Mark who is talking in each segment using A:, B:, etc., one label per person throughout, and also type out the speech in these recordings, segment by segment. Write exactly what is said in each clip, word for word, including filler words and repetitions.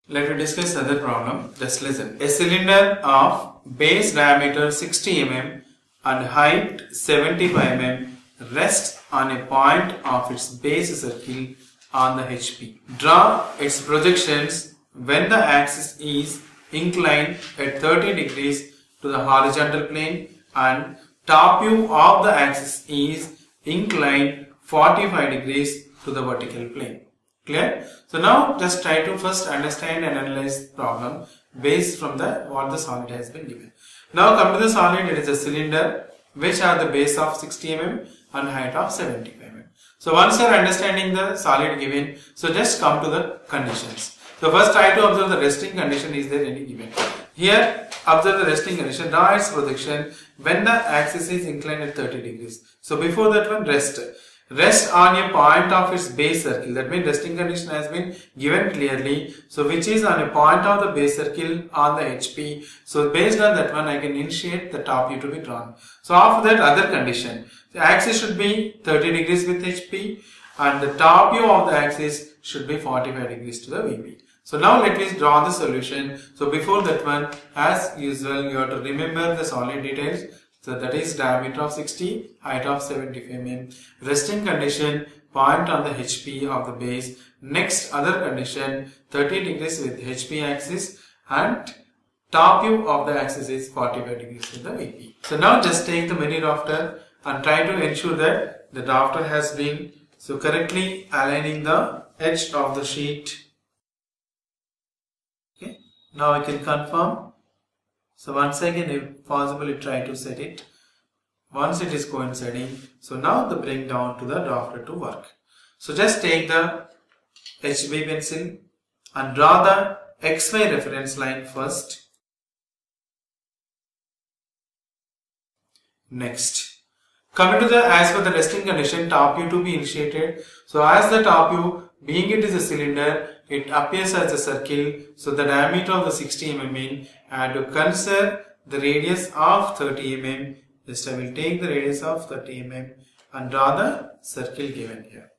A: Let me discuss another problem. Just listen. A cylinder of base diameter sixty millimeters and height seventy-five millimeters rests on a point of its base circle on the H P. Draw its projections when the axis is inclined at thirty degrees to the horizontal plane and top view of the axis is inclined forty-five degrees to the vertical plane. Clear? So now just try to first understand and analyze the problem based from the what the solid has been given. Now come to the solid. It is a cylinder which has the base of sixty millimeters and height of seventy-five millimeters. So once you are understanding the solid given, so just come to the conditions. So first try to observe the resting condition. Is there any given? Here observe the resting condition. Draw its projection when the axis is inclined at thirty degrees. So before that one, rest. Rest on a point of its base circle. That means resting condition has been given clearly. So which is on a point of the base circle on the H P. So based on that one I can initiate the top view to be drawn. So after that other condition. The axis should be thirty degrees with H P and the top view of the axis should be forty-five degrees to the V P. So now let me draw the solution. So before that one, as usual, you have to remember the solid details. So that is diameter of sixty, height of seventy-five millimeters, resting condition, point on the H P of the base. Next other condition, thirty degrees with H P axis and top view of the axis is forty-five degrees with the V P. So now just take the mini rafter and try to ensure that the rafter has been so correctly aligning the edge of the sheet. Okay. Now I can confirm. So once again, if possible, you try to set it. Once it is coinciding, so now the bring down to the rafter to work. So just take the H B pencil and draw the X Y reference line first. Next, coming to the as per the resting condition, top view to be initiated. So as the top view, being it is a cylinder, it appears as a circle. So the diameter of the sixty millimeters, and to consider the radius of thirty millimeters, just I will take the radius of thirty millimeters and draw the circle given here.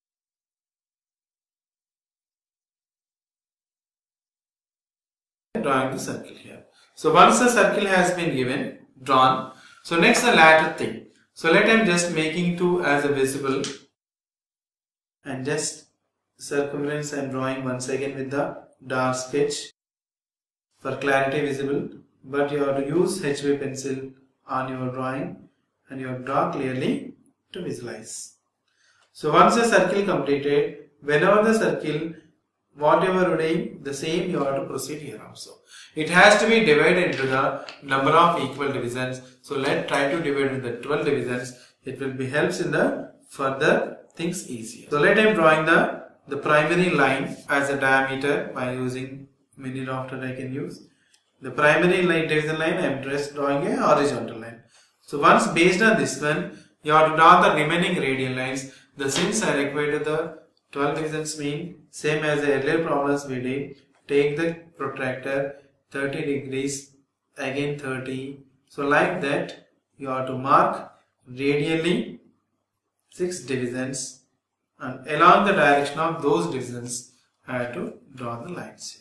A: Drawing the circle here. So once the circle has been given, drawn. So next the latter thing. So let I am just making two as a visible and just circumference I am drawing once again with the dark sketch for clarity visible, but you have to use H B pencil on your drawing and you have to draw clearly to visualize. So once the circle completed, whenever the circle, whatever you are doing, the same you have to proceed here also. It has to be divided into the number of equal divisions. So let try to divide into the twelve divisions. It will be helps in the further things easier. So let I am drawing the the primary line as a diameter by using mini rafter I can use. The primary line division line I am just drawing a horizontal line. So once based on this one, you have to draw the remaining radial lines. The since I required the twelve divisions mean same as the earlier problems we did. Take the protractor thirty degrees, again thirty. So like that you have to mark radially six divisions. And along the direction of those divisions, I have to draw the lines.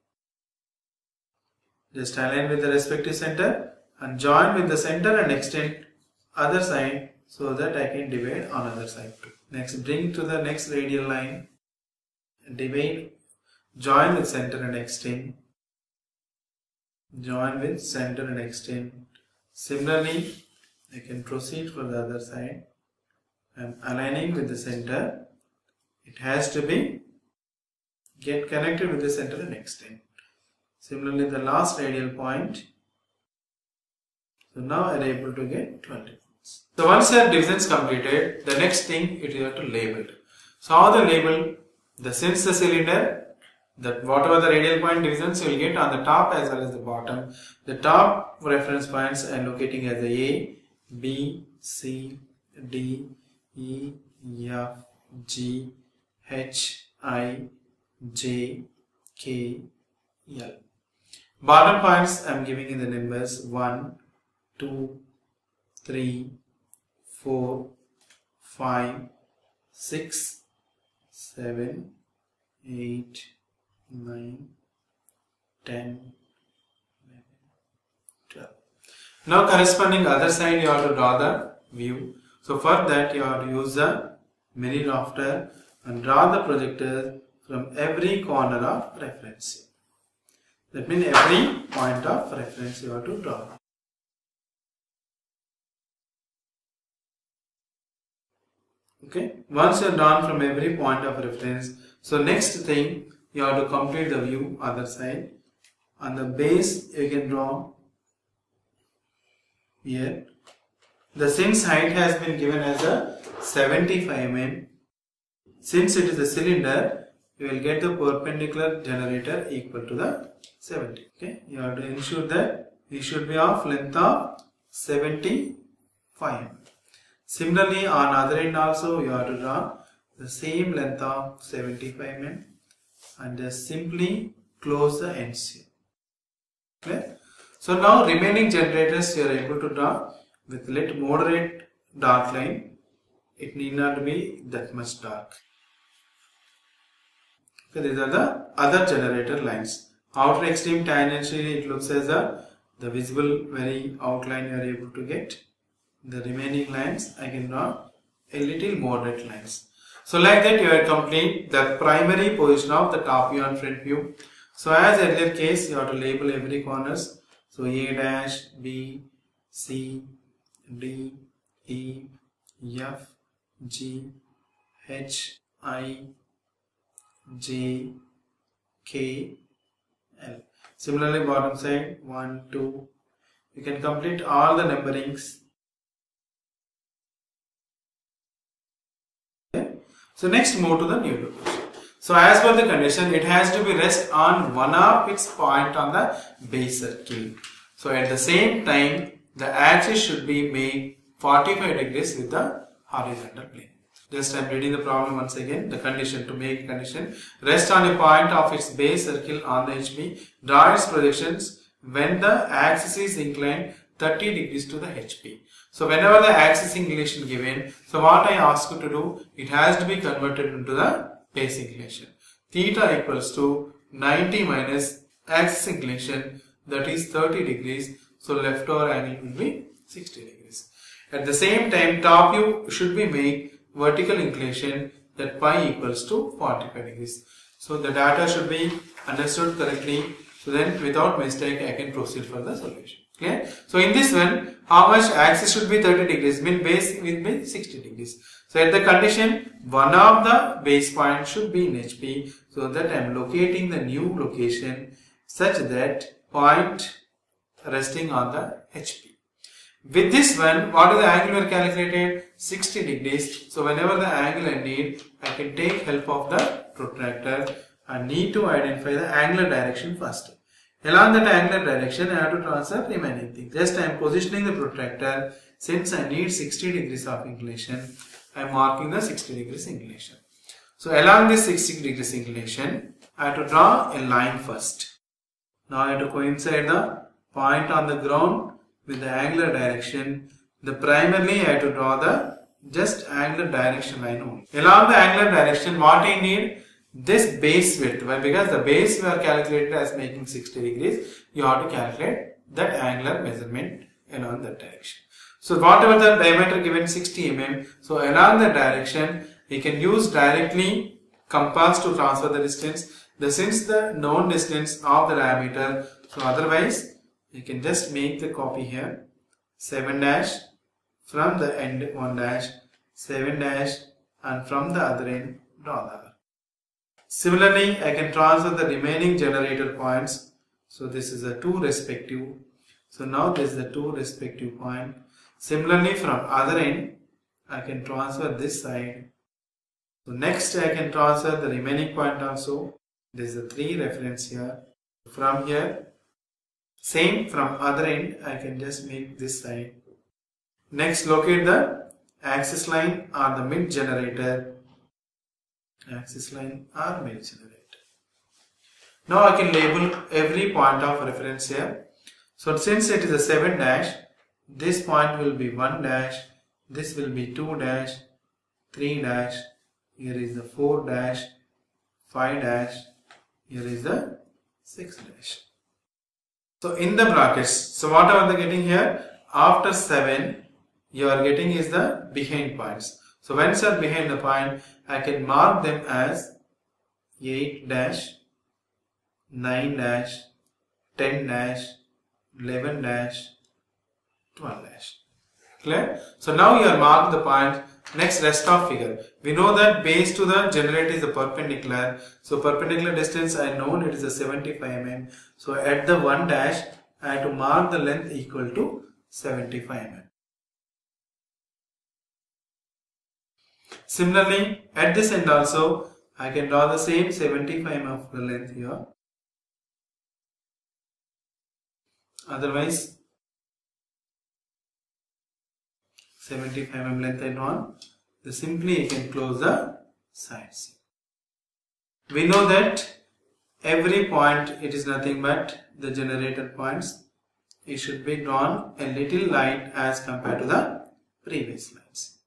A: Just align with the respective center and join with the center and extend other side so that I can divide on other side too. Next, bring to the next radial line, divide, join with center and extend, join with center and extend. Similarly, I can proceed for the other side. I am aligning with the center. It has to be get connected with the center and extend. Similarly, the last radial point. So now I am able to get twelve divisions. So once your divisions completed, the next thing it is have to label. So how the label? The since the cylinder, that whatever the radial point divisions you will get on the top as well as the bottom. The top reference points I am locating as A, B, C, D, E, F, G, H, I, J, K, L. Bottom points I am giving in the numbers one, two, three, four, five, six, seven, eight, nine, ten, twelve. Now corresponding other side you have to draw the view. So for that you have to use the mini rafter and draw the projector from every corner of reference. That means every point of reference you have to draw. Okay, once you are drawn from every point of reference, so next thing you have to complete the view other side. On the base you can draw here. The since height has been given as a seventy-five millimeters. Since it is a cylinder, you will get the perpendicular generator equal to the seventy. Okay, you have to ensure that it should be of length of seventy-five millimeters. Similarly, on other end also you have to draw the same length of seventy-five millimeters and just simply close the ends here. Okay. So now remaining generators you are able to draw with little moderate dark line. It need not be that much dark. Okay, these are the other generator lines. Outer extreme tangentially it looks as a the visible very outline you are able to get. The remaining lines I can draw a little moderate lines. So like that you have complete the primary position of the top view and front view. So as earlier case you have to label every corners. So A dash, B, C, D, E, F, G, H, I, J, K, L. Similarly bottom side one, two. You can complete all the numberings. Okay. So next move to the new location. So as per the condition, it has to be rest on one of its point on the base circle. So at the same time, the axis should be made forty-five degrees with the horizontal plane. Just I am reading the problem once again. The condition to make condition: rest on a point of its base circle on the H P. Draw its projections when the axis is inclined thirty degrees to the H P. So whenever the axis inclination given, so what I ask you to do, it has to be converted into the base inclination. Theta equals to ninety minus axis inclination, that is thirty degrees. So left over angle will be sixty degrees. At the same time, top view should be made vertical inclination, that pi equals to forty-five degrees. So the data should be understood correctly. So then without mistake I can proceed for the solution. Okay. So in this one, how much axis should be thirty degrees, mean base will be sixty degrees. So at the condition, one of the base points should be in H P, so that I am locating the new location such that point resting on the H P. With this one, what is the angle we are calculated? sixty degrees. So whenever the angle I need, I can take help of the protractor and need to identify the angular direction first. Along that angular direction, I have to transfer remaining things. Just I am positioning the protractor. Since I need sixty degrees of inclination, I am marking the sixty degrees inclination. So along this sixty degrees inclination, I have to draw a line first. Now I have to coincide the point on the ground with the angular direction. The primarily I have to draw the just angular direction line only. Along the angular direction, what I need? This base width. Why? Because the base we are calculated as making sixty degrees. You have to calculate that angular measurement along that direction. So whatever the diameter given sixty millimeters, so along the direction we can use directly compass to transfer the distance. The since the known distance of the diameter, so otherwise you can just make the copy here. seven dash from the end one dash, seven dash, and from the other end draw the other. Similarly, I can transfer the remaining generator points. So this is a two respective. So now this is the two respective point. Similarly, from other end, I can transfer this side. So next I can transfer the remaining point also. This is a three reference here. From here, same from other end, I can just make this side. Next, locate the axis line or the mid generator. Axis line or mid generator. Now I can label every point of reference here. So since it is a seven dash, this point will be one dash, this will be two dash, three dash, here is the four dash, five dash, here is the six dash. So in the brackets, so what are they getting here? After seven, you are getting is the behind points. So once you are behind the point, I can mark them as eight dash, nine dash, ten dash, eleven dash, twelve dash. Clear? So now you are marked the point. Next, rest of figure. We know that base to the generator is the perpendicular. So perpendicular distance I know it is a seventy-five millimeters. So at the one dash, I have to mark the length equal to seventy-five millimeters. Similarly, at this end also, I can draw the same seventy-five millimeters of the length here. Otherwise, seventy-five millimeters length I draw. Then simply you can close the sides. We know that every point it is nothing but the generator points. It should be drawn a little light as compared to the previous lines.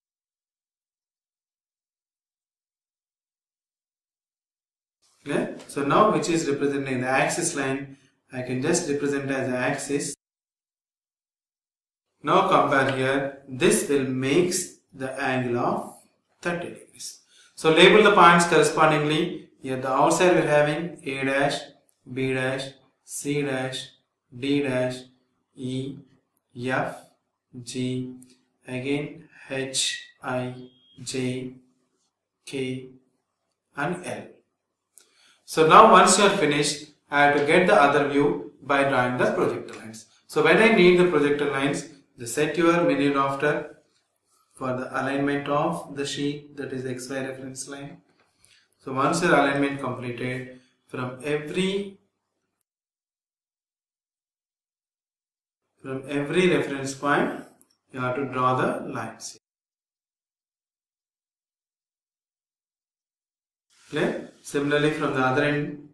A: Okay? So now which is representing the axis line, I can just represent as the axis. Now compare here, this will make the angle of thirty degrees. So label the points correspondingly. Here the outside we are having A dash, B dash, C dash, D dash, E, F, G, again H, I, J, K and L. So now once you are finished, I have to get the other view by drawing the projector lines. So when I need the projector lines, just set your menu drafter for the alignment of the sheet, that is X Y reference line. So once your alignment completed, from every from every reference point, you have to draw the lines. Clear? Similarly, from the other end,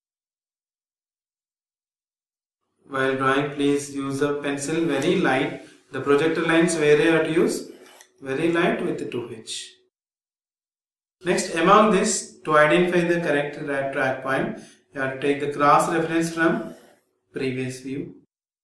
A: while drawing, please use a pencil very light. The projector lines where you have to use very light with the two H. Next, among this, to identify the correct track point, you have to take the cross reference from previous view.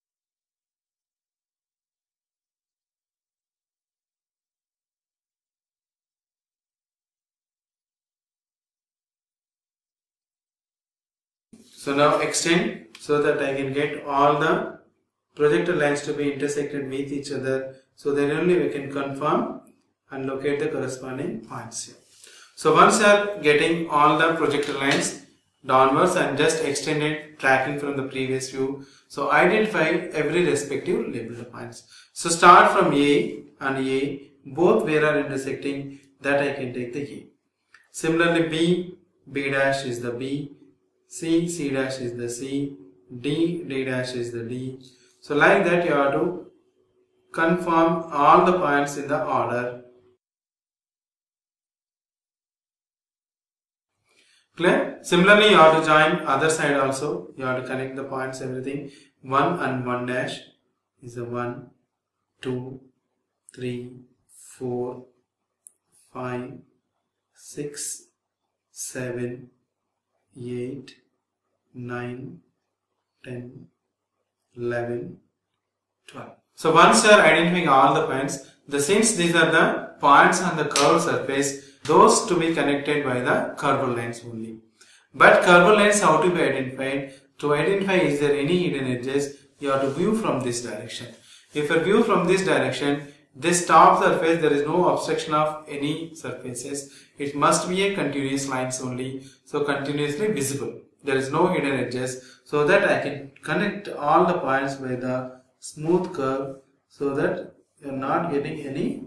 A: So now extend so that I can get all the projector lines to be intersected with each other. So then only we can confirm and locate the corresponding points here. So once you are getting all the projector lines downwards and just extended tracking from the previous view. So identify every respective labeled points. So start from A and A, both where are intersecting, that I can take the A. Similarly B, B dash is the B, C, C dash is the C, D, D dash is the D. So like that you have to confirm all the points in the order. Clear? Similarly, you have to join other side also. You have to connect the points, everything. one and one dash is a one, two, three, four, five, six, seven, eight, nine, ten, eleven, twelve. So once you are identifying all the points, the since these are the points on the curved surface, those to be connected by the curved lines only. But curved lines how to be identified? To identify is there any hidden edges, you have to view from this direction. If you view from this direction, this top surface, there is no obstruction of any surfaces. It must be a continuous lines only. So continuously visible. There is no hidden edges. So that I can connect all the points by the smooth curve, so that you are not getting any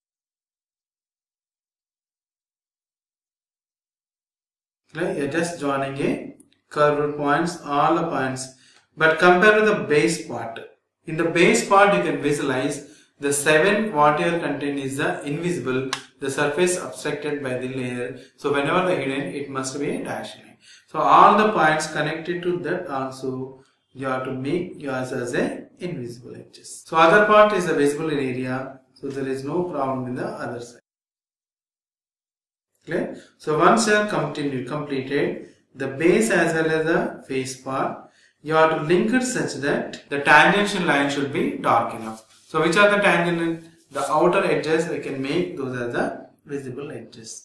A: right? You are just joining a curved points, all the points. But compare to the base part. In the base part you can visualize the seven whatever content is the invisible, the surface obstructed by the layer. So whenever the hidden, it must be a dash line. So all the points connected to that also you have to make yours as a invisible edges. So other part is the visible area. So there is no problem in the other side. Clear? So once you have continued, completed the base as well as the face part, you have to link it such that the tangential line should be dark enough. So which are the tangential? The outer edges we can make, those are the visible edges.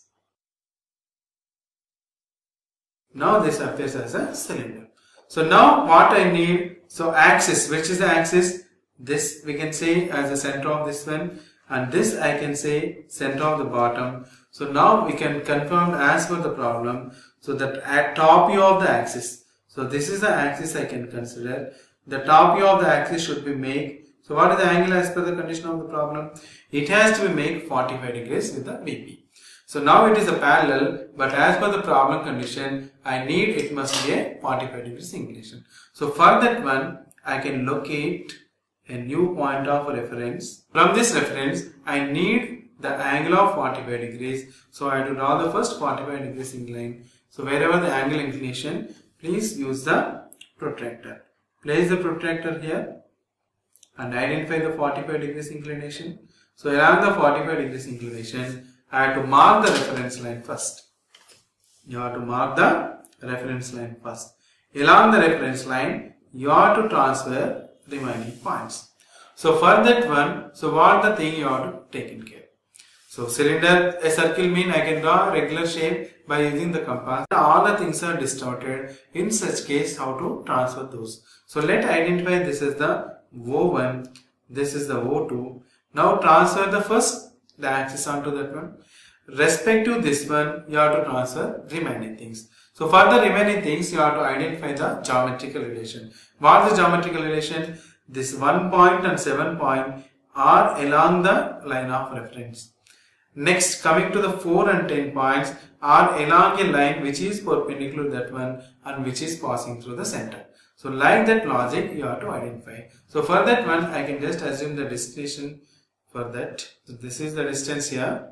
A: Now this appears as a cylinder. So now what I need, so axis, which is the axis? This we can say as the center of this one, and this I can say center of the bottom. So now we can confirm as per the problem, so that at top view of the axis, so this is the axis I can consider, the top view of the axis should be made. So what is the angle as per the condition of the problem? It has to be made forty-five degrees with the V P. So now it is a parallel, but as per the problem condition, I need it must be a forty-five degrees inclination. So for that one, I can locate a new point of reference. From this reference, I need the angle of forty-five degrees. So I have to draw the first forty-five degrees incline. So wherever the angle inclination, please use the protractor. Place the protractor here and identify the forty-five degrees inclination. So along the forty-five degrees inclination, I have to mark the reference line first. You have to mark the reference line first. Along the reference line, you have to transfer remaining points. So for that one, so what the thing you have to take in care. So cylinder, a circle mean I can draw a regular shape by using the compass. All the things are distorted. In such case, how to transfer those. So let identify this is the O one, this is the O two. Now transfer the first the axis onto that one. Respect to this one, you have to transfer remaining things. So for the remaining things, you have to identify the geometrical relation. What is the geometrical relation? This one point and seven point are along the line of reference. Next, coming to the four and ten points are along a line which is perpendicular to that one and which is passing through the center. So like that logic, you have to identify. So for that one, I can just assume the destination for that. So this is the distance here.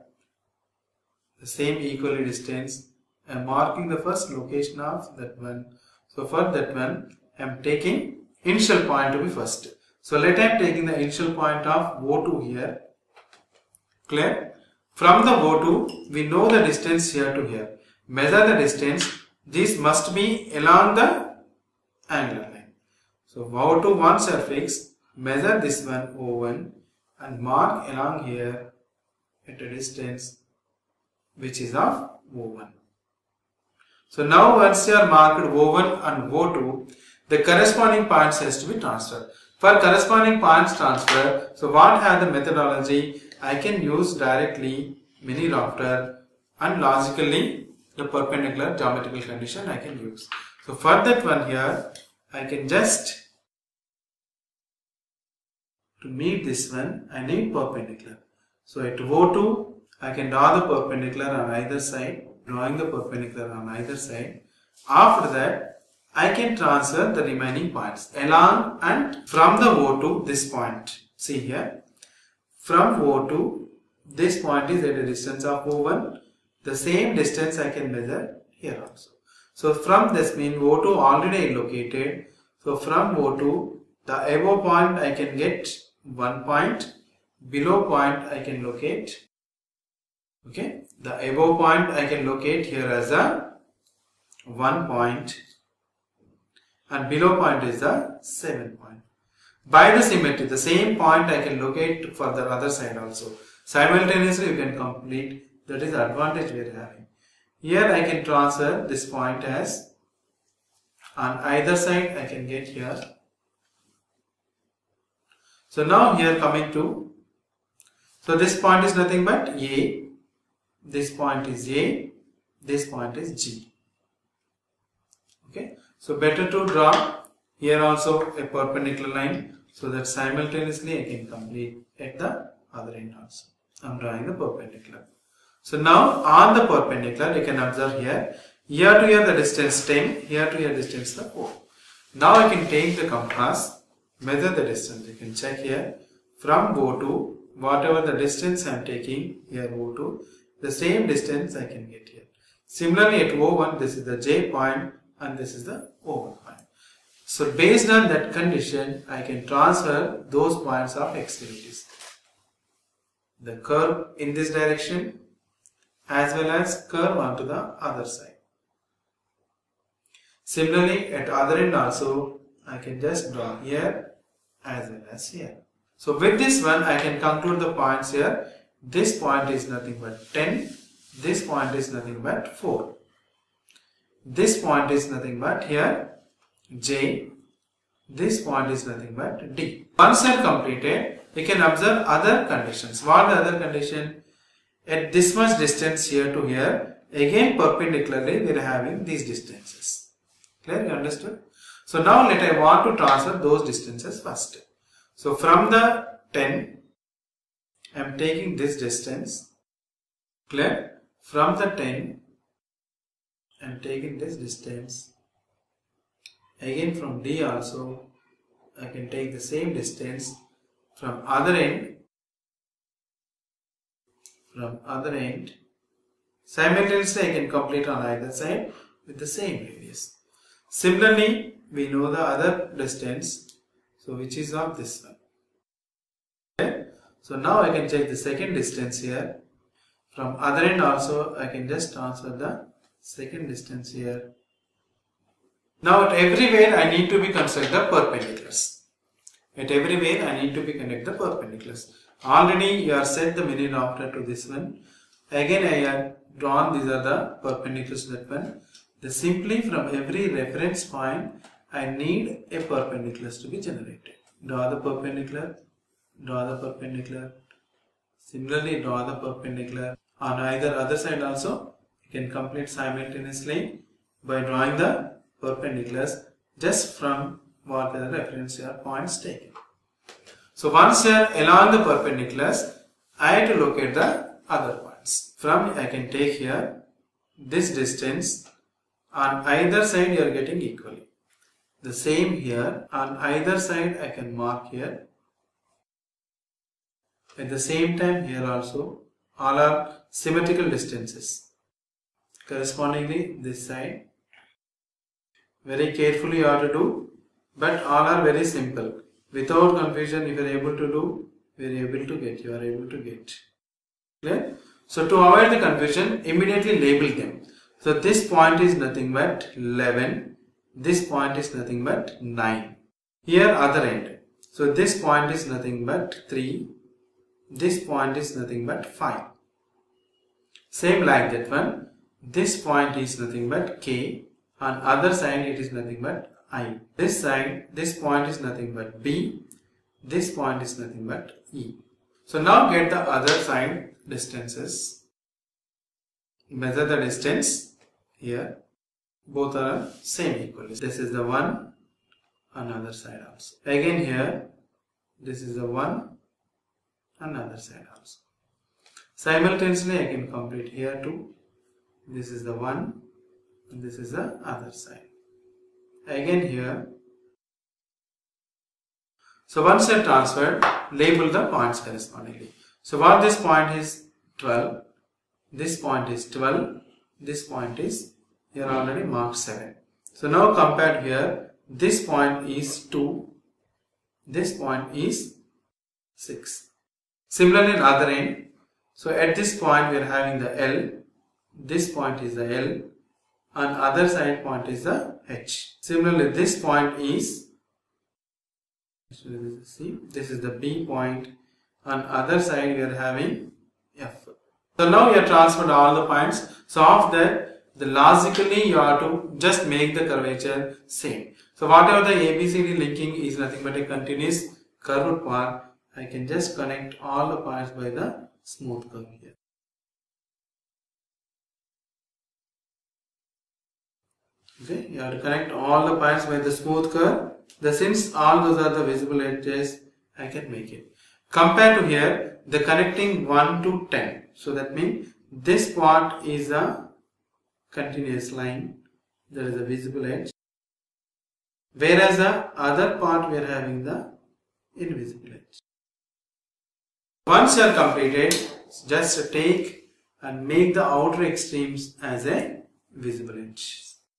A: The same equally distance. I am marking the first location of that one. So for that one, I am taking initial point to be first. So let I am taking the initial point of O two here. Clear? From the O two, we know the distance here to here. Measure the distance. This must be along the angular line. So O two once are fixed, measure this one O one and mark along here at a distance which is of O one. So now once you are marked O one and O two, the corresponding points has to be transferred. For corresponding points transfer, so what have the methodology? I can use directly mini rafter and logically the perpendicular geometrical condition I can use. So for that one here, I can just, to meet this one, I need perpendicular. So at O two, I can draw the perpendicular on either side, drawing the perpendicular on either side. After that, I can transfer the remaining points along and from the O two, this point. See here, from O two, this point is at a distance of O one. The same distance I can measure here also. So from this mean O two already located. So from O two, the above point I can get one point, below point I can locate. Okay, the above point I can locate here as a one point and below point is the seven point. By the symmetry, the same point I can locate for the other side also. Simultaneously you can complete, that is the advantage we are having. Here I can transfer this point as on either side I can get here. So now here coming to, so this point is nothing but A, this point is A, this point is G. Okay, so better to draw here also a perpendicular line so that simultaneously I can complete at the other end also. I am drawing the perpendicular. So now on the perpendicular you can observe here, here to here the distance ten, here to here distance the O. Now I can take the compass, measure the distance. You can check here from O two, whatever the distance I am taking here O two, the same distance I can get here. Similarly at O one, this is the J point and this is the O one point. So based on that condition, I can transfer those points of extremities. The curve in this direction as well as curve onto the other side. Similarly at other end also I can just draw here as well as here. So with this one I can conclude the points here. This point is nothing but ten. This point is nothing but four. This point is nothing but here J. This point is nothing but D. Once I have completed, we can observe other conditions. What are the other condition? At this much distance here to here, again perpendicularly we are having these distances. Clear? You understood? So now let I want to transfer those distances first. So from the ten, I am taking this distance. Clear? From the ten, I am taking this distance. Again from D also, I can take the same distance. From other end, from other end, simultaneously I can complete on either side with the same radius. Similarly, we know the other distance, so which is of this one. Okay? So now I can check the second distance here. From other end also, I can just transfer the second distance here. Now at everywhere I need to be construct the perpendiculars. At everywhere I need to be connect the perpendiculars. Already you are set the mini rafter to this one. Again I have drawn these are the perpendiculars to that one. The simply from every reference point I need a perpendiculars to be generated. Draw the perpendicular, draw the perpendicular. Similarly draw the perpendicular. On either other side also you can complete simultaneously by drawing the perpendiculars just from what the reference points taken. So once you are along the perpendiculars, I have to locate the other points. From I can take here this distance, on either side you are getting equally. The same here, on either side I can mark here. At the same time here also, all are symmetrical distances. Correspondingly this side. Very carefully you have to do, but all are very simple. Without confusion, if you are able to do, we are able to get, you are able to get. Clear? So to avoid the confusion, immediately label them. So this point is nothing but eleven, this point is nothing but nine. Here other end. So this point is nothing but three, this point is nothing but five. Same like that one, this point is nothing but K. On other side it is nothing but I. This side, this point is nothing but B. This point is nothing but E. So now get the other side distances. Measure the distance here. Both are same equally. This is the one on other side also. Again here, this is the one on other side also. Simultaneously I can complete here too. This is the one. And this is the other side. Again here. So once I transferred, label the points correspondingly. So what this point is twelve, this point is twelve, this point is here already marked seven. So now compared here, this point is two, this point is six. Similarly in other end, so at this point we are having the L, this point is the L, on other side point is the H. Similarly this point is, see, this is the B point, on other side we are having F. So now you have transferred all the points. So after that, the logically you have to just make the curvature same. So whatever the A B C D linking is nothing but a continuous curved path, I can just connect all the points by the smooth curve here. Okay, you have to connect all the points by the smooth curve. The since all those are the visible edges, I can make it. Compare to here, the connecting one to ten. So that means this part is a continuous line. There is a visible edge. Whereas the other part we are having the invisible edge. Once you are completed, just take and make the outer extremes as a visible edge.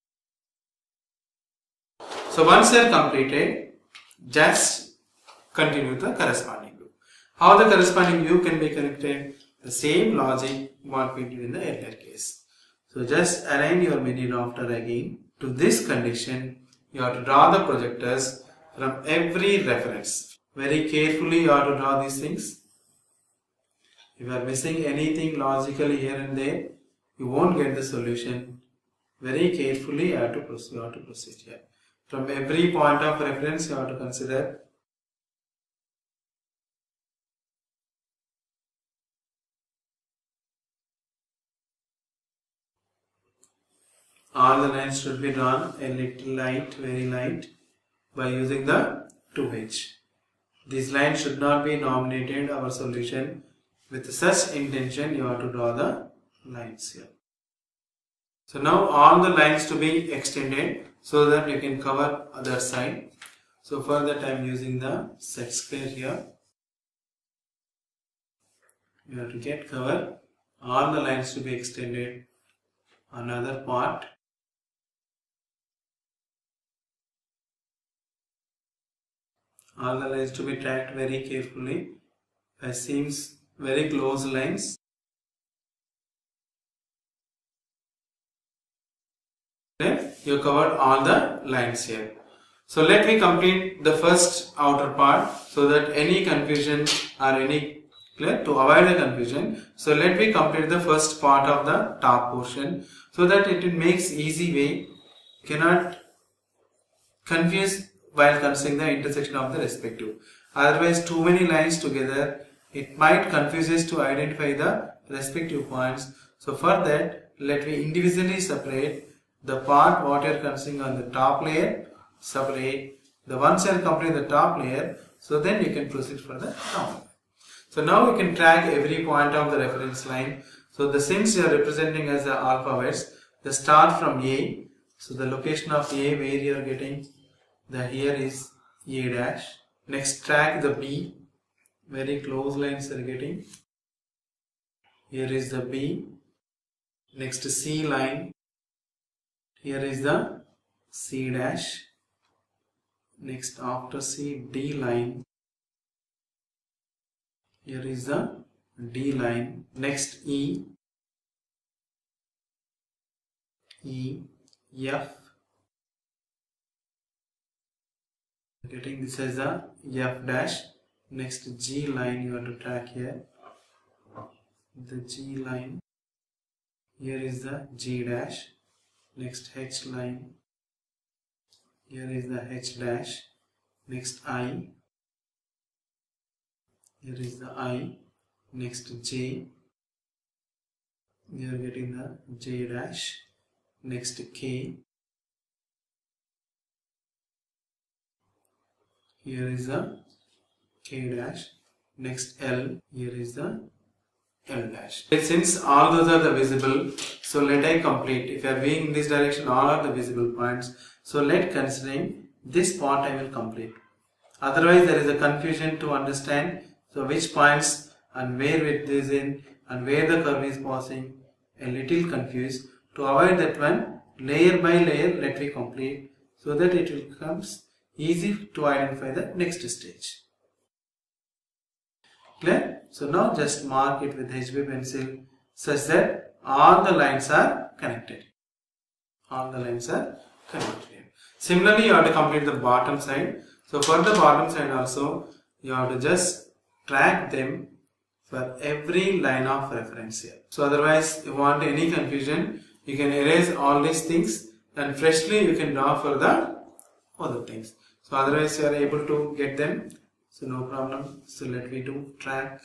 A: So once you are completed, just continue the corresponding view. How the corresponding view can be connected? The same logic what we did in the earlier case. So just align your mini rafter again to this condition. you have to draw the projectors from every reference. Very carefully you have to draw these things. If you are missing anything logically here and there, you won't get the solution. Very carefully you have to proceed, you have to proceed here. From every point of reference you have to consider. All the lines should be drawn a little light, very light, by using the two H. These lines should not be nominated our solution. With such intention, you have to draw the lines here. So now all the lines to be extended so that you can cover other side. So for that I am using the set square here. You have to get cover all the lines to be extended. Another part. All the lines to be tracked very carefully. It seems very close lines. Okay, you covered all the lines here. So let me complete the first outer part so that any confusion or any clear to avoid the confusion. So let me complete the first part of the top portion so that it makes easy way. You cannot confuse while considering the intersection of the respective. Otherwise, too many lines together, it might confuse us to identify the respective points. So for that, let me individually separate the part what you are considering on the top layer, separate the once you are completing the top layer, so then you can proceed for the down. So now you can track every point of the reference line. So the since you are representing as the alphabets, the start from A. So the location of A where you are getting the here is A dash. Next track the B. Very close lines are getting. Here is the B. Next C line. Here is the C dash. Next after C, D line. Here is the D line. Next E. E, F. Getting this as the F dash. Next G line you have to track here. The G line. Here is the G dash. Next H line. Here is the H dash. Next I. Here is the I. Next J. You are getting the J dash. Next K. Here is the K dash. Next L. Here is the L dash. Since all those are the visible, so let I complete. If you are being in this direction, all are the visible points. So let considering this part I will complete. Otherwise there is a confusion to understand. So which points and where it is in and where the curve is passing. A little confused. To avoid that one, layer by layer let me complete so that it will becomes easy to identify the next stage. Clear? So now just mark it with H B pencil such that all the lines are connected. All the lines are connected. Similarly, you have to complete the bottom side. So for the bottom side also, you have to just track them for every line of reference here. So otherwise, if you want any confusion, you can erase all these things and freshly you can draw for the other things. So otherwise you are able to get them. So no problem. So let me do track.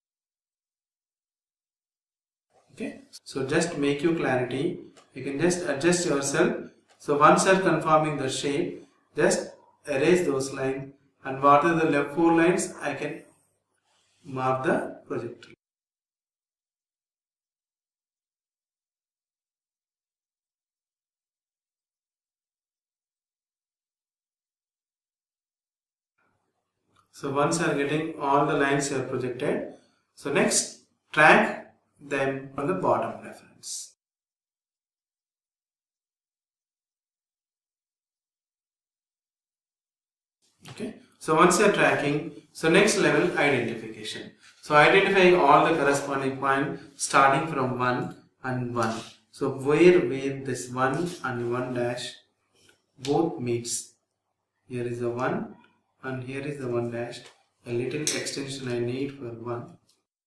A: Okay. So just make you clarity. You can just adjust yourself. So once you are confirming the shape, just erase those lines. And what are the left four lines? I can mark the projector. So once you are getting all the lines you are projected, so next track them on the bottom reference. Okay. So once you are tracking, so next level identification. So identifying all the corresponding point starting from one and one. So where where this one and one dash both meets. Here is the one and here is the one dash. A little extension I need for one.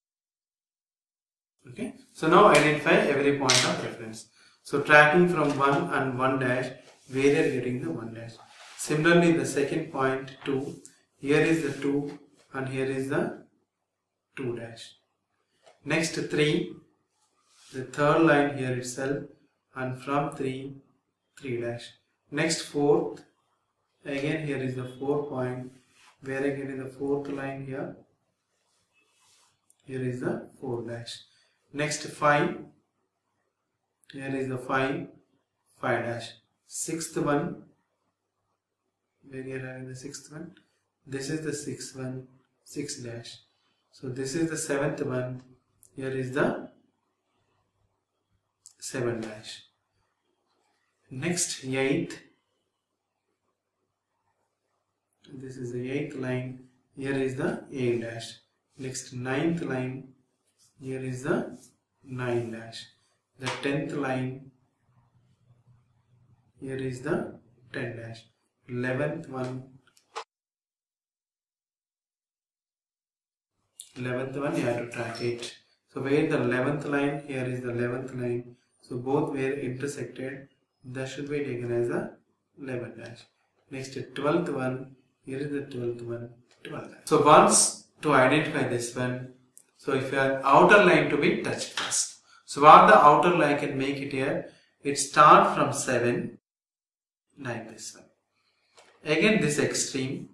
A: Okay. So now identify every point of reference. So tracking from one and one dash, where are you getting the one dash? Similarly, the second point two. Here is the two and here is the two dash. Next three. The third line here itself, and from three, three dash. Next fourth, again here is the four point, where again is the fourth line here, here is the four dash. Next five, here is the five, five dash. Sixth one, where you are having the sixth one, this is the sixth one, six dash. So this is the seventh one, here is the seven dash. Next eighth, this is the eighth line, here is the eight dash. Next ninth line, here is the nine dash. The tenth line, here is the ten dash. Eleventh one, eleventh one you have to track it. So where the eleventh line, here is the eleventh line. So both were intersected, that should be taken as a eleven dash. Next twelfth one, here is the twelfth one, twelve dash. So once to identify this one, so if you have outer line to be touched first. So what the outer line can make it here, it start from seven, like this one. Again this extreme,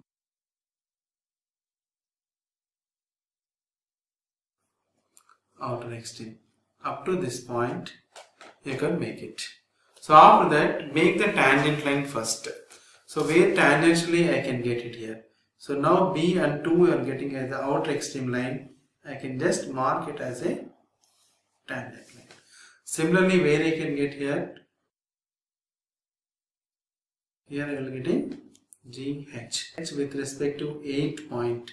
A: outer extreme, up to this point, you can make it. So after that, make the tangent line first. So where tangentially I can get it here. So now B and two are getting as the outer extreme line. I can just mark it as a tangent line. Similarly, where I can get here, here I will get in G H. H with respect to eighth point.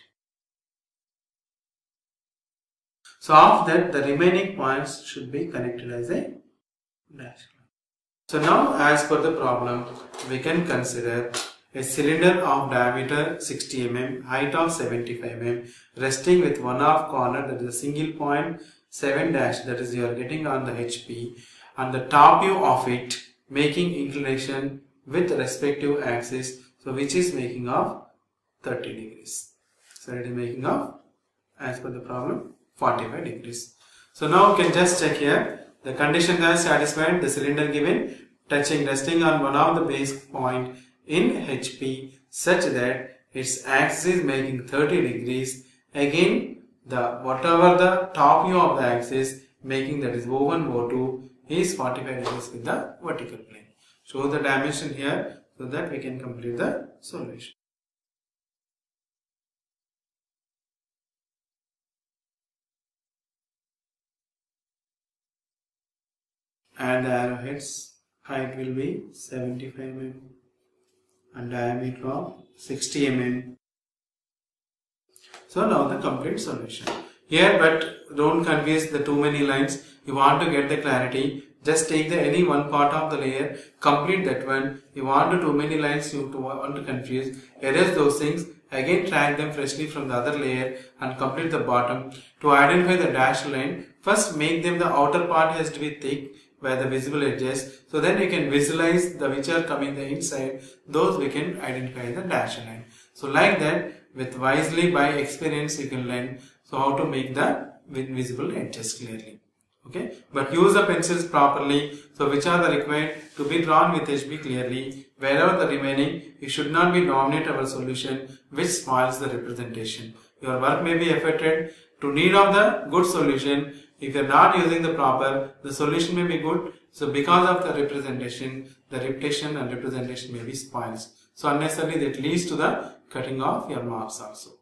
A: So after that, the remaining points should be connected as a dash. So now as per the problem, we can consider a cylinder of diameter sixty millimeters, height of seventy-five millimeters, resting with one half corner, that is a single point, seven dash, that is you are getting on the H P, and the top view of it making inclination with respective axis, so which is making of thirty degrees. So it is making of, as per the problem, forty-five degrees. So now you can just check here. The conditions are satisfied, the cylinder given touching resting on one of the base point in H P such that its axis is making thirty degrees. Again, the whatever the top view of the axis making, that is O one, O two, is forty-five degrees with the vertical plane. Show the dimension here so that we can complete the solution. And the arrowhead's height will be seventy-five millimeters and diameter of sixty millimeters. So now the complete solution. Here, but don't confuse the too many lines. You want to get the clarity, just take the any one part of the layer, complete that one. You want to too many lines, you want to confuse, erase those things, again track them freshly from the other layer and complete the bottom. To identify the dashed line, first make them the outer part has to be thick by the visible edges, so then you can visualize the which are coming the inside, those we can identify the dashed line. So like that, with wisely by experience you can learn so how to make the visible edges clearly. Okay, but use the pencils properly. So which are the required to be drawn with H B clearly. Wherever the remaining, you should not be dominate our solution, which spoils the representation. Your work may be affected. To need of the good solution, if you are not using the proper, the solution may be good. So because of the representation, the repetition and representation may be spoils. So unnecessarily that leads to the cutting off your marks also.